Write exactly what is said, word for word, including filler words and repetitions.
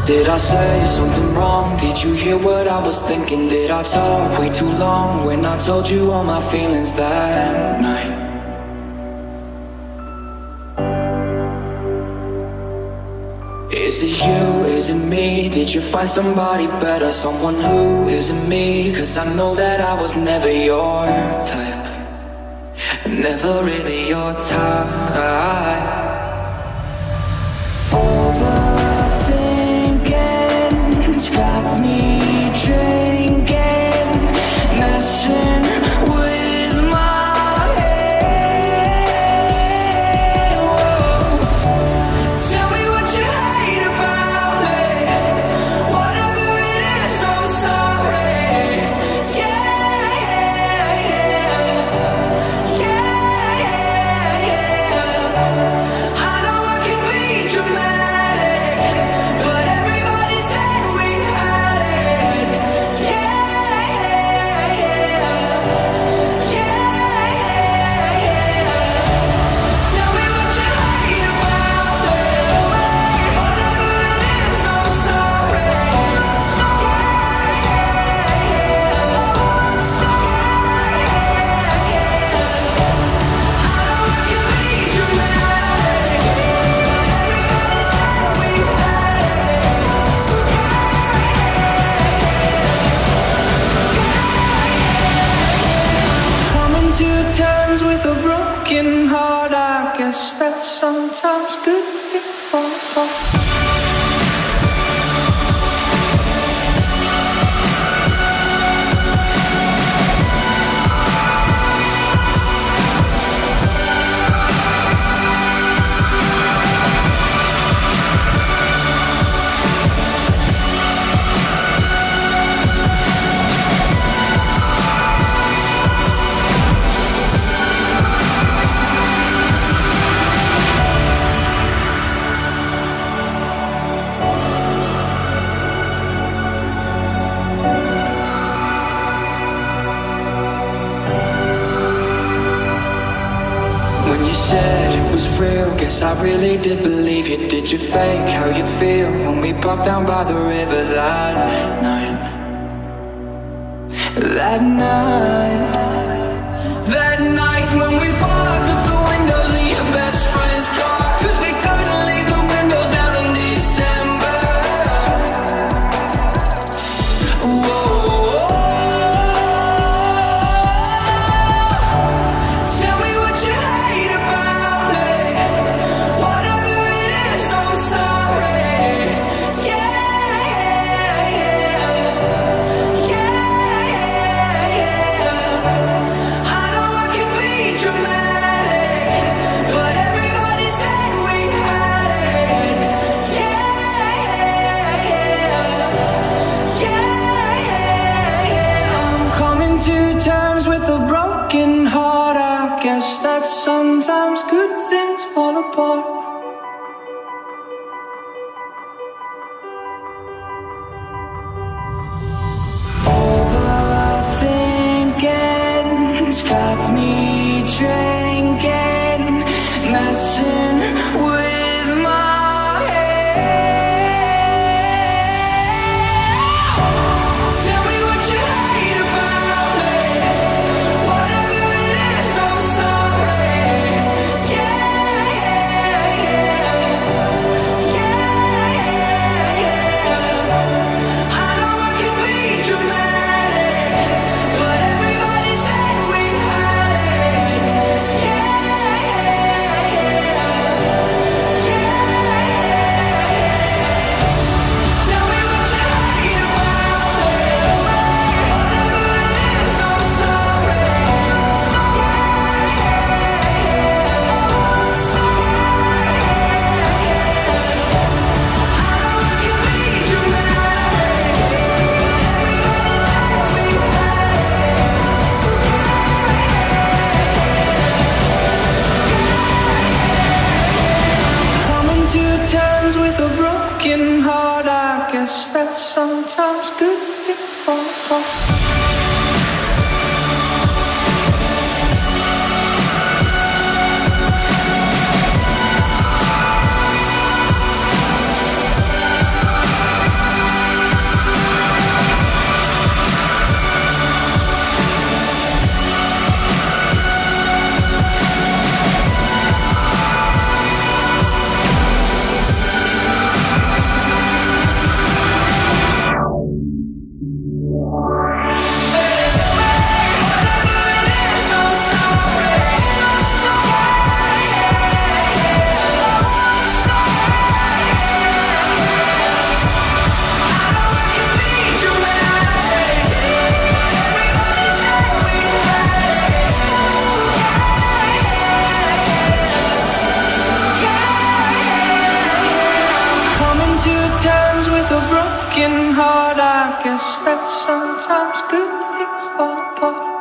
Did I say something wrong? Did you hear what I was thinking? Did I talk way too long when I told you all my feelings that night? Is it you, is it me? Did you find somebody better? Someone who isn't me? Cause I know that I was never your type, never really your type. Overthinking's got me drinking, messing with my head. Whoa. Tell me what you hate about me. Whatever it is, I'm sorry. Yeah, yeah, yeah. Yeah, yeah, yeah. I know I can be dramatic, but everybody said we had it. Yeah, yeah, yeah. Yeah, yeah, yeah. Tell me what you hate about me. Whatever it is, I'm sorry. Coming to terms with a broken heart, I guess that sometimes good things fall apart. When you said it was real, guess I really did believe you. Did you fake how you feel when we parked down by the river that night? That night, that night when we fogged up the windows in your best friend's car, cause we couldn't leave the windows down in December. Whoa. Tell me what you hate about me. Whatever it is, I'm sorry. Yeah, yeah, yeah. Yeah, yeah, yeah. I know I can be dramatic, but everybody said we had it. Yeah, yeah, yeah. Yeah, yeah. I'm coming to terms with a broken heart. I guess that sometimes good things fall apart. Overthinking's got me drinking, messing with my head. Tell me what you hate about me. Whatever it is, I'm sorry. Yeah, yeah, yeah. Yeah, yeah, yeah. I know I can be dramatic, but everybody said we had it. Yeah, yeah, yeah. Tell me what you hate about me. Whatever it is, I'm sorry. Coming to terms with a broken heart, I guess that sometimes good things fall apart. guess that sometimes good things fall apart.